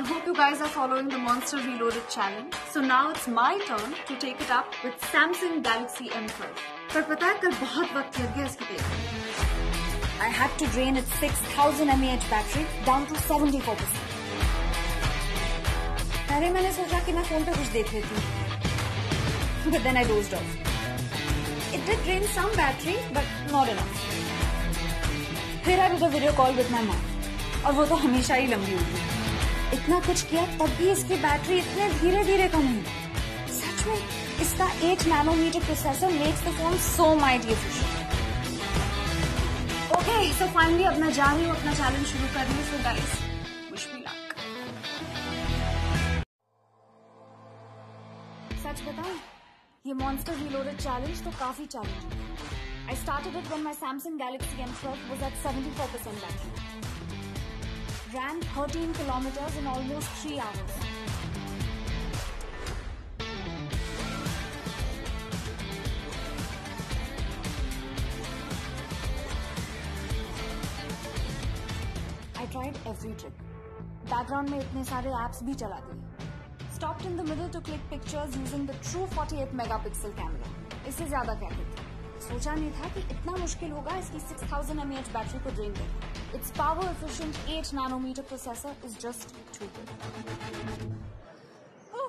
hope you guys are following the Monster Reloaded challenge. So now it's my turn to take it up with Samsung Galaxy M12. पर पता है कल बहुत वक्त लग गया इसके लिए. I had to drain its 6000 mAh battery down to 74%. पहले मैंने सोचा कि मैं फोन पे कुछ देख लेती हूँ, but then I dozed off. It did drain some battery, but not enough. फिर I did a video call with my mom, और वो तो हमेशा ही लंबी होगी. इतना कुछ किया तब भी इसकी बैटरी इतने धीरे धीरे कम हुई. सच में इसका 8 nanometre processor makes the phone so mighty efficient. Okay, so finally अब मैं जा रही हूँ अपना चैलेंज शुरू करने. So guys, wish me luck. सच बताऊं, ये मॉन्स्टर रीलोडेड चैलेंज तो काफी चैलेंजिंग है. I started it when my Samsung Galaxy M12 was at 74% battery. Ran 13 kilometers in almost 3 hours. I tried every trick. Background में इतने सारे apps भी चला दिए. Stopped in the middle to click pictures using the true 48 megapixel camera. इससे ज्यादा क्या कहते? सोचा नहीं था कि इतना मुश्किल होगा इसकी 6000 mAh बैटरी को ड्रेन करना. Its power efficient 8 nanometer processor is just too good. Oh,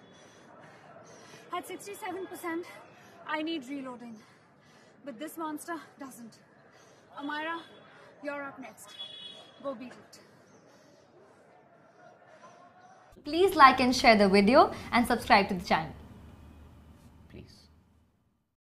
at 67%, I need reloading, but this monster doesn't. Amira, you're up next. Go beat it. Please like and share the video and subscribe to the channel.